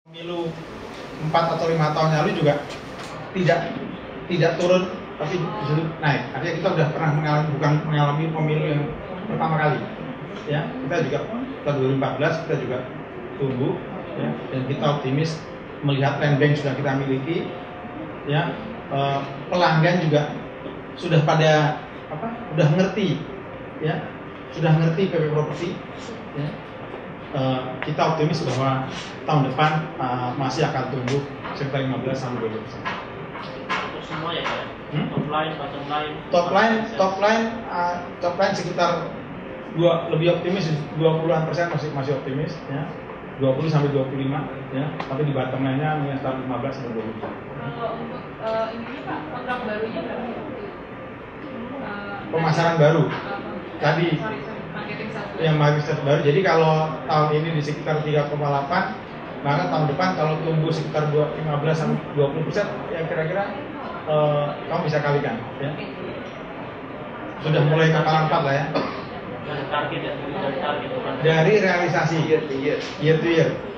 Pemilu 4 atau 5 tahun lalu juga tidak turun, tapi justru naik. Artinya kita sudah pernah mengalami pemilu yang pertama kali. Ya, kita juga tahun 2014 kita juga tumbuh, ya, dan kita optimis melihat land bank sudah kita miliki, ya, pelanggan juga sudah pada sudah ngerti, ya, sudah ngerti PP Properti, ya. Kita optimis bahwa tahun depan masih akan tumbuh sekitar 15 sampai 20%. Untuk semua ya, top line, bottom line. Top line sekitar lebih optimis 20% masih optimis, ya. 20 sampai 25, ya. Tapi di bottom line-nya sekitar 15 sampai 20%. Kalau untuk ini Pak, kontrak barunya berapa ya? Pemasaran baru. Tadi marketing satu. Yang marketing baru. Jadi kalau tahun ini di sekitar 3,8, maka tahun depan kalau tumbuh sekitar 15 sampai 20%, ya kira-kira kamu bisa kalikan, ya. Sudah mulai kapal 4 lah, ya. Dari target ya, dari target bukan dari realisasi year to year.